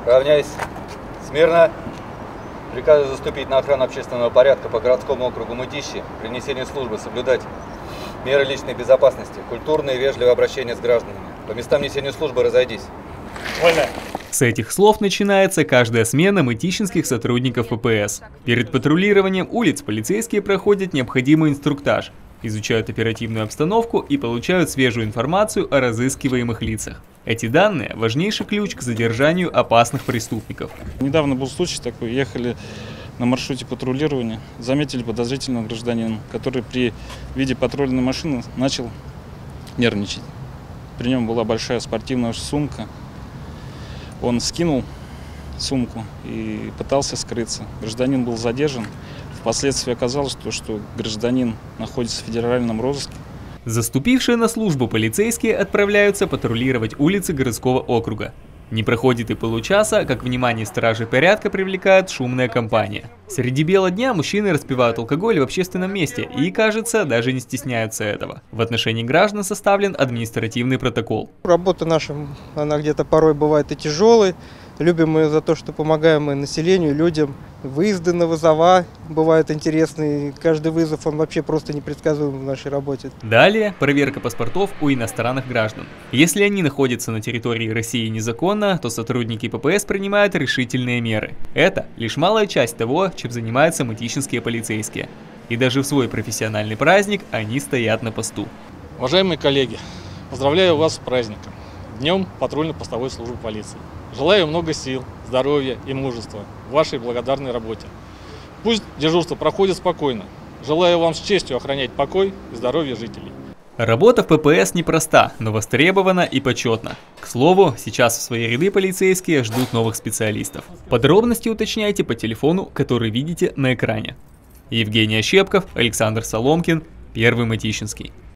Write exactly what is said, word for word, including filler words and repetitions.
Равняйсь. Смирно. Приказываю заступить на охрану общественного порядка по городскому округу Мытищи, при несении службы соблюдать меры личной безопасности, культурное и вежливое обращение с гражданами. По местам несения службы разойдись. Вольно. С этих слов начинается каждая смена мытищинских сотрудников ППС. Перед патрулированием улиц полицейские проходят необходимый инструктаж, изучают оперативную обстановку и получают свежую информацию о разыскиваемых лицах. Эти данные – важнейший ключ к задержанию опасных преступников. Недавно был случай такой, ехали на маршруте патрулирования, заметили подозрительного гражданина, который при виде патрульной машины начал нервничать. При нем была большая спортивная сумка. Он скинул сумку и пытался скрыться. Гражданин был задержан. Впоследствии оказалось, что, что гражданин находится в федеральном розыске. Заступившие на службу полицейские отправляются патрулировать улицы городского округа. Не проходит и получаса, как внимание стражей порядка привлекает шумная компания. Среди бела дня мужчины распивают алкоголь в общественном месте и, кажется, даже не стесняются этого. В отношении граждан составлен административный протокол. Работа наша, она где-то порой бывает и тяжелой. Любим мы за то, что помогаем мы населению, людям. Выезды на вызова бывают интересные. Каждый вызов, он вообще просто непредсказуем в нашей работе. Далее проверка паспортов у иностранных граждан. Если они находятся на территории России незаконно, то сотрудники ППС принимают решительные меры. Это лишь малая часть того, чем занимаются мытищинские полицейские. И даже в свой профессиональный праздник они стоят на посту. Уважаемые коллеги, поздравляю вас с праздником, Днем патрульно-постовой службы полиции. Желаю много сил, здоровья и мужества в вашей благодарной работе. Пусть дежурство проходит спокойно. Желаю вам с честью охранять покой и здоровье жителей. Работа в ППС непроста, но востребована и почетна. К слову, сейчас в свои ряды полицейские ждут новых специалистов. Подробности уточняйте по телефону, который видите на экране. Евгений Ощепков, Александр Соломкин, Первый Мытищинский.